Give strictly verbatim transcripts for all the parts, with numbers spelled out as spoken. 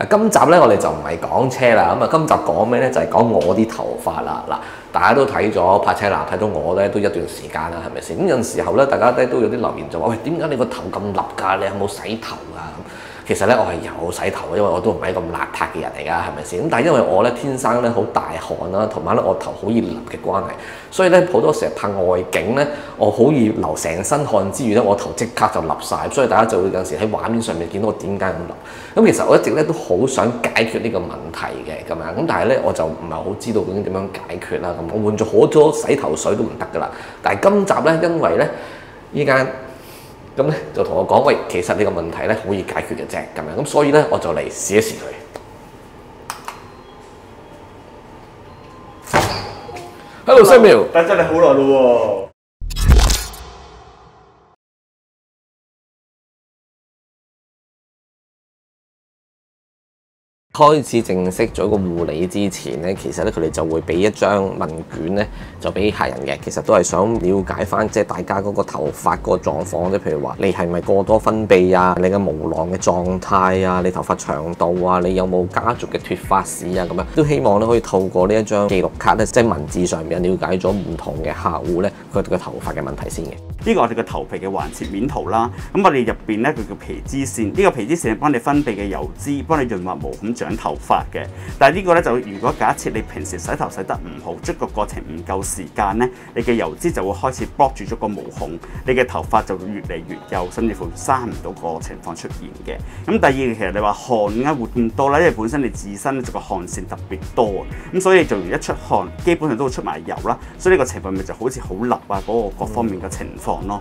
今集咧我哋就唔係講車啦，咁啊今集講咩咧？就係、是、講我啲頭髮啦。嗱，大家都睇咗拍車男，睇到我咧都一段時間啦，係咪先？咁有陣時候咧，大家咧都有啲留言就話：喂，點解你個頭咁立㗎？你有冇洗頭啊？其實咧，我係有洗頭嘅，因為我都唔係一個咁邋遢嘅人嚟㗎，係咪先？咁但係因為我咧天生咧好大汗啦，同埋咧我頭好易立嘅關係，所以咧好多時候拍外景咧，我好易流成身汗之餘咧，我頭即刻就立晒。所以大家就會有陣時喺畫面上面見到我點解咁立。咁其實我一直咧都好想解決呢個問題嘅咁樣，咁但係咧我就唔係好知道究竟點樣解決啦。咁我換咗好多洗頭水都唔得㗎啦。但係今集咧，因為咧依間。咁咧就同我講，喂，其實呢個問題咧好易解決嘅啫，咁樣咁所以咧我就嚟試一試佢。Hello Samuel， 等咗你好耐咯喎。 開始正式做一個護理之前咧，其實咧佢哋就會俾一張問卷咧，就俾客人嘅。其實都係想了解翻即係大家嗰個頭髮個狀況，即係譬如話你係咪過多分泌啊，你嘅毛囊嘅狀態啊，你頭髮長度啊，你有冇家族嘅脫髮史啊，咁樣都希望咧可以透過呢一張記錄卡咧，即係文字上面了解咗唔同嘅客戶咧佢哋嘅頭髮嘅問題先嘅。 呢個我哋嘅頭皮嘅環切面圖啦，咁我哋入邊咧佢叫皮脂腺，呢、這個皮脂腺係幫你分泌嘅油脂，幫你潤滑毛孔長頭髮嘅。但係呢個咧就如果假設你平時洗頭洗得唔好，即個過程唔夠時間咧，你嘅油脂就會開始 block 住咗個毛孔，你嘅頭髮就會越嚟越幼，甚至乎生唔到個情況出現嘅。咁第二其實你話汗點解會咁多咧？因為本身你自身就個汗腺特別多，咁所以做完一出汗，基本上都會出埋油啦，所以呢個情況咪就好似好立啊嗰、那個各方面嘅情況。咯，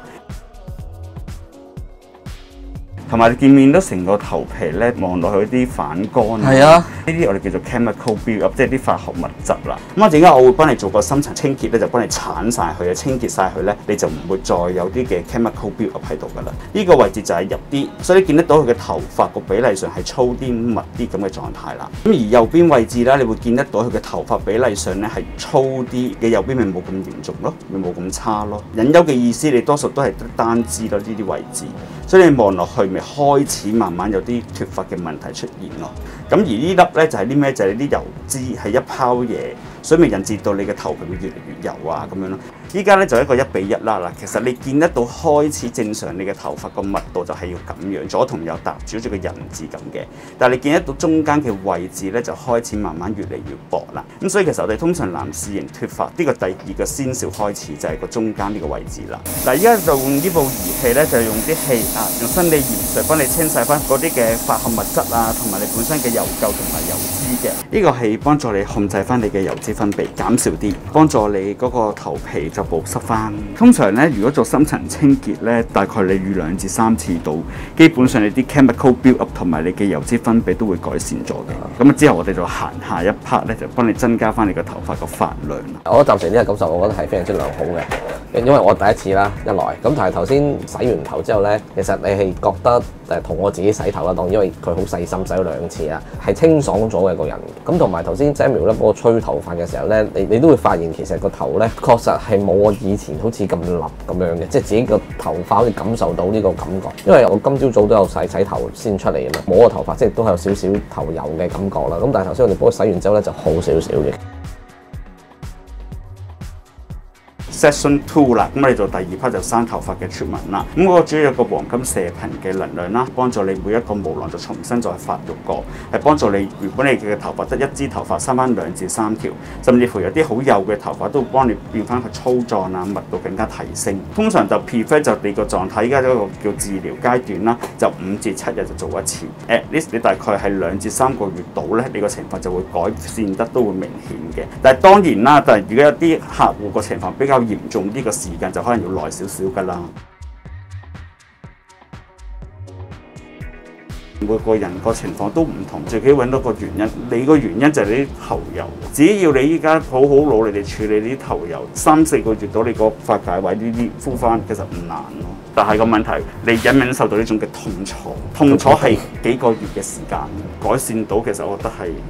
同埋你見面都成個頭皮咧望落去啲反光，係啊，呢啲我哋叫做 chemical build up， 即係啲化學物質啦。咁啊，點解我會幫你做個深層清潔咧？就幫你剷晒佢啊，清潔晒佢咧，你就唔會再有啲嘅 chemical build up 喺度噶啦。呢、這個位置就係入啲，所以你見得到佢嘅頭髮個比例上係粗啲、密啲咁嘅狀態啦。咁而右邊位置咧，你會見得到佢嘅頭髮比例上咧係粗啲嘅，右邊咪冇咁嚴重咯，咪冇咁差咯。隱憂嘅意思，你多數都係得單支咯，呢啲位置，所以你望落去咪開始慢慢有啲脫髮嘅問題出現咯。咁而呢粒咧就係啲咩？就係啲油脂係一泡嘢，所以咪引致到你嘅頭皮會越嚟越油啊咁樣咯。依家咧就一個一比一啦。嗱，其實你見得到開始正常你嘅頭髮個密度就係要咁樣，左同右搭住好似個人字咁嘅。但係你見得到中間嘅位置咧就開始慢慢越嚟越薄啦。咁所以其實我哋通常男士型脫髮呢個第二個先兆開始就係個中間呢個位置啦。嗱，依家就用呢部儀器咧，就用啲氣啊，用生理鹽水幫你清洗翻嗰啲嘅化學物質啊，同埋你本身嘅油垢同埋油脂嘅。呢個係幫助你控制翻你嘅油脂分泌，減少啲，幫助你嗰個頭皮就保濕翻。通常咧，如果做深層清潔咧，大概你預兩至三次到，基本上你啲 chemical build up 同埋你嘅油脂分泌都會改善咗嘅。咁啊之後我哋就行下一 part 咧，就幫你增加翻你個頭髮個髮量啦。 我暫時呢個感受，我覺得係非常之良好嘅，因為我第一次啦，一來咁，但係頭先洗完頭之後咧，其實你係覺得誒同我自己洗頭啦，當因為佢好細心洗咗兩次啊，係清爽咗嘅個人。咁同埋頭先 Samuel 咧幫我吹頭髮嘅時候咧，你你都會發現其實個頭咧確實係冇我以前好似咁立咁樣嘅，即係自己個頭髮可以感受到呢個感覺。因為我今朝早都有洗洗頭先出嚟啊嘛，摸個頭髮即係都係有少少頭油嘅感覺啦。咁但係頭先我哋幫佢洗完之後咧就好少少嘅。 Session two 啦，咁我哋做第二 part 就生頭髮嘅 treatment 啦。咁嗰個主要有個黃金射頻嘅能量啦，幫助你每一個毛囊就重新再發育過，係幫助你原本你嘅頭髮得一支頭髮生翻兩至三條，甚至乎有啲好幼嘅頭髮都幫你變翻佢粗壯啊，密度更加提升。通常就 prefer 就你個狀態，依家一個叫治療階段啦，就五至七日就做一次。At least 你大概係兩至三個月度咧，你個情況就會改善得都會明顯嘅。但係當然啦，但係如果有啲客戶個情況比較嚴重，呢個時間就可能要耐少少㗎啦。每個人個情況都唔同，自己揾到個原因。你個原因就係你啲頭油，只要你依家好好努力地處理呢啲頭油，三四個月到你個髮界位呢啲敷翻，其實唔難咯。但係個問題，你忍唔忍受到呢種嘅痛楚？痛楚係幾個月嘅時間改善到，其實我覺得係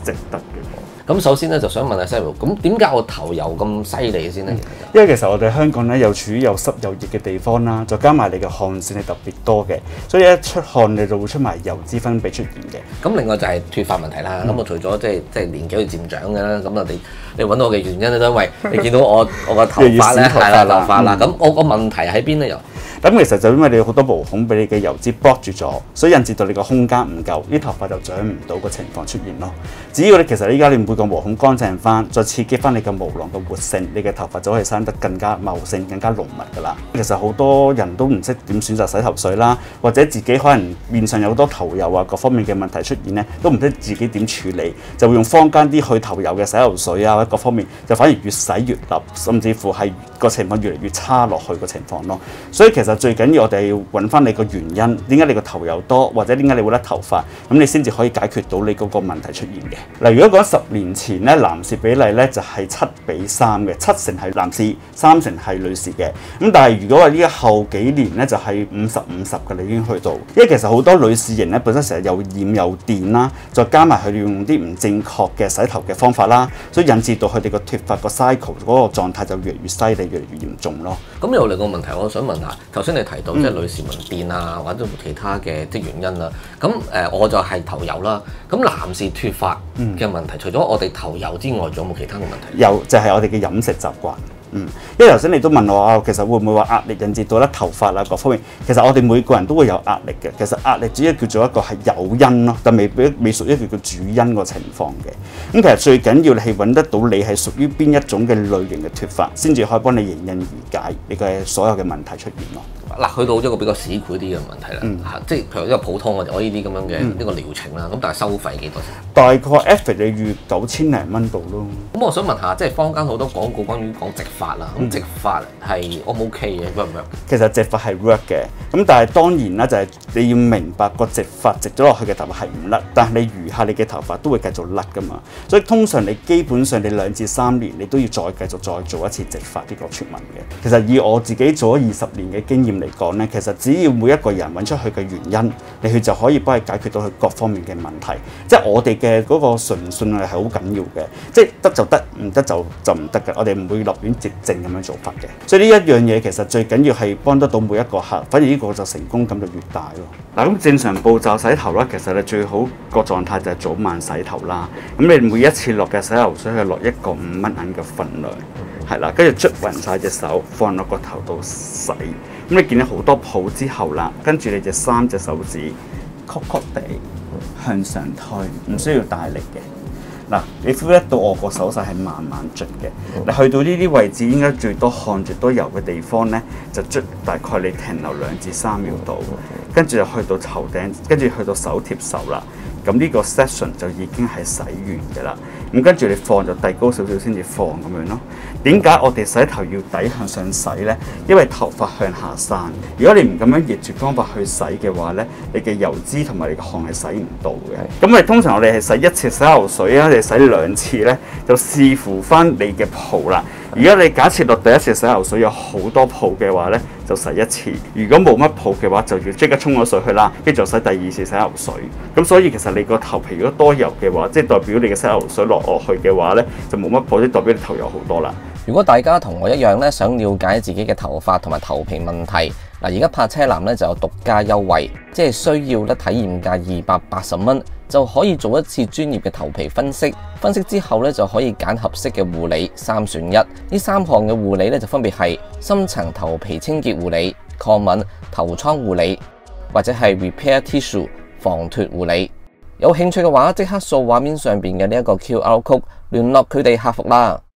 值得嘅。 咁首先咧就想問下 Samuel，咁點解我頭油咁犀利先咧？ 因為其實我哋香港咧又處於又濕又熱嘅地方啦，再加埋你嘅汗腺係特別多嘅，所以一出汗你就會出埋油脂分泌出現嘅。 咁另外就係脫髮問題啦。咁、嗯、我除咗即係即係年紀去漸長嘅啦，咁啊你你揾到我嘅原因咧，都因為你見到我我個頭髮咧係啦頭髮啦。咁、嗯、我個問題喺邊咧又？ 咁其實就因為你有好多毛孔俾你嘅油脂 block 住咗，所以引致到你個空間唔夠，啲頭髮就長唔到個情況出現咯。只要你其實依家你每個毛孔乾淨翻，再刺激翻你嘅毛囊嘅活性，你嘅頭髮就可以生得更加茂盛、更加濃密噶啦。其實好多人都唔識點選擇洗頭水啦，或者自己可能面上有好多頭油啊，各方面嘅問題出現咧，都唔識自己點處理，就會用坊間啲去頭油嘅洗頭水啊，或者各方面就反而越洗越立，甚至乎係個情況越嚟越差落去個情況咯。所以其實最緊要我哋要揾翻你個原因，點解你個頭油多，或者點解你會甩頭髮，咁你先至可以解決到你嗰個問題出現嘅。嗱，如果講十年前咧，男士比例咧就係七比三嘅，七成係男士，三成係女士嘅。咁但係如果話呢個後幾年咧就係五十五十嘅，你已經去到。因為其實好多女士型咧本身成日又染又電啦，再加埋佢哋用啲唔正確嘅洗頭嘅方法啦，所以引致到佢哋個脫髮個 cycle 嗰個狀態就越嚟越犀利，越嚟越嚴重咯。 咁又嚟個問題，我想問下，頭先你提到即係女士紋電啊，或者其他嘅即係原因啦。咁誒，我就係頭油啦。咁男士脫髮嘅問題，嗯、除咗我哋頭油之外，仲有冇其他嘅問題？ 有，就係、是、我哋嘅飲食習慣。嗯，因為頭先你都問我啊，其實會唔會話壓力引致到甩頭髮啊各方面？其實我哋每個人都會有壓力嘅。其實壓力只係叫做一個係誘因咯，但未未未屬於叫做主因個情況嘅。咁其實最緊要你係揾得到你係屬於邊一種嘅類型嘅脫髮，先至可以幫你迎刃而解你嘅所有嘅問題出現咯。 嗱，去到咗一個比較市儈啲嘅問題啦，嚇、嗯，即係譬如一個普通我我呢啲咁樣嘅呢個療程啦，咁、嗯、但係收費幾多錢？大概 F 你預九千零蚊度咯。 咁我想問下，即係坊間好多廣告關於講植髮啦，咁植髮係 O 唔 OK 嘅 work 唔 work？ 其實植髮係 work 嘅，咁但係當然啦，就係你要明白個植髮植咗落去嘅頭髮係唔甩，但係你餘下你嘅頭髮都會繼續甩噶嘛，所以通常你基本上你兩至三年你都要再繼續再做一次植髮呢個出問嘅。其實以我自己做咗二十年嘅經驗嚟講咧，其實只要每一個人揾出佢嘅原因，你佢就可以幫佢解決到佢各方面嘅問題。即係我哋嘅嗰個純信係好緊要嘅，即係得就得，唔得就就唔得嘅。我哋唔會立亂直正咁樣做法嘅。所以呢一樣嘢其實最緊要係幫得到每一個客，反而呢個就成功感就越大咯。嗱，咁正常步驟洗頭啦，其實你最好個狀態就係早晚洗頭啦。咁你每一次落嘅洗頭水係落一個五蚊銀嘅份量，係啦，跟住捽勻晒隻手，放落個頭度洗。咁你見到好多泡之後啦，跟住你隻三隻手指曲曲地向上推，唔需要大力嘅。嗱，你 feel 得到我個手勢係慢慢捽嘅。你去到呢啲位置應該最多汗最多油嘅地方咧，就捽大概你停留兩至三秒度，跟住就去到頭頂，跟住去到手貼手啦。咁呢個 session 就已經係洗完嘅啦。咁跟住你放就遞高少少先至放咁樣咯。點解我哋洗頭要底向上洗呢？因為頭髮向下散。如果你唔咁樣逆住方法去洗嘅話呢，你嘅油脂同埋你嘅汗係洗唔到嘅。咁我哋通常我哋係洗一次洗頭水啊，定洗兩次呢？就視乎翻你嘅泡啦。如果你假設落第一次洗頭水有好多泡嘅話呢，就洗一次；如果冇乜泡嘅話，就要即刻沖咗水去啦，跟住就洗第二次洗頭水。咁所以其實你個頭皮如果多油嘅話，即係代表你嘅洗頭水落落去嘅話呢，就冇乜泡，即代表你頭油好多啦。 如果大家同我一樣咧，想了解自己嘅頭髮同埋頭皮問題，嗱，而家泊車男咧就有獨家優惠，即係需要咧體驗價二百八十蚊就可以做一次專業嘅頭皮分析。分析之後咧就可以揀合適嘅護理，三選一。呢三項嘅護理咧就分別係深層頭皮清潔護理、抗敏頭瘡護理，或者係 Repair Tissue 防脫護理。有興趣嘅話，即刻掃畫面上邊嘅呢一個 Q R code 聯絡佢哋客服啦。